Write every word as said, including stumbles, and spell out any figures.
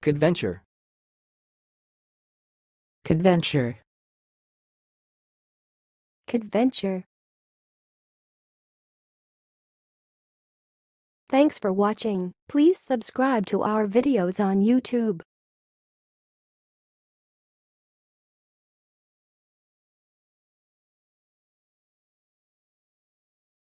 coadventure, coadventure, coadventure. Thanks for watching. Please subscribe to our videos on YouTube.